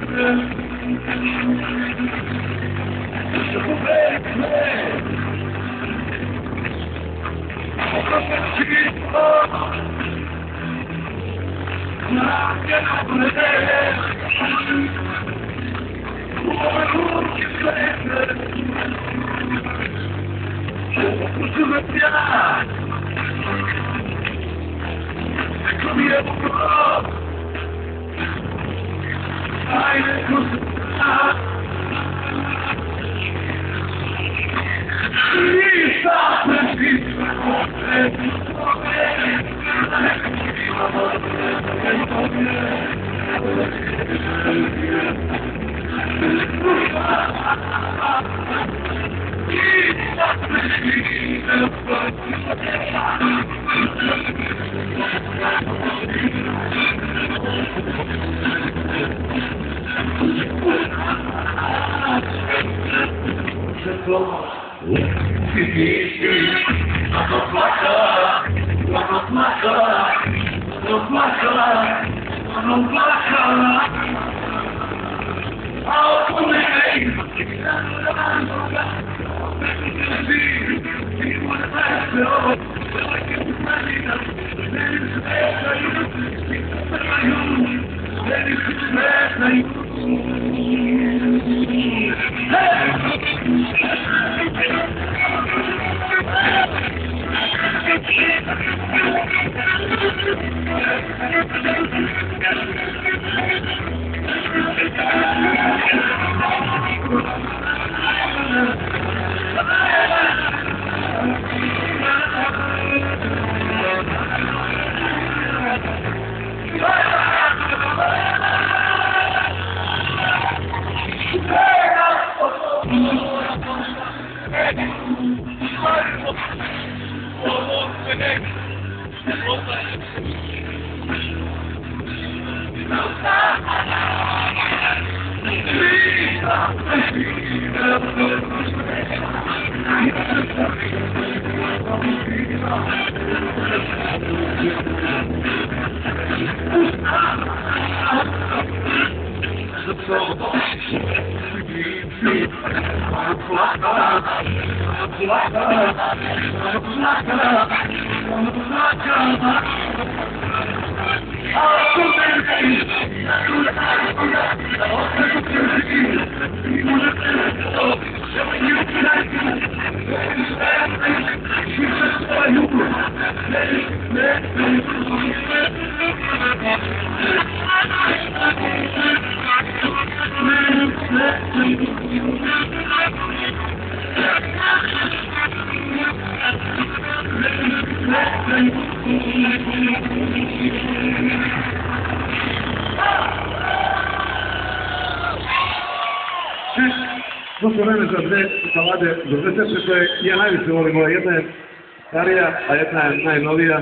Došlo vreme za dve kalade, za dve teče koje ja najviše volim, jedna je starija, a jedna je najnovija.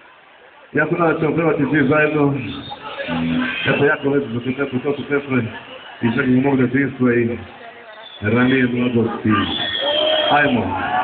Ja se nadam ćemo pevati svi zajedno. Eto, jako lepo za četvrtu, to su pesme i čak i mog detinjstva i ranije mladosti. Ajmo!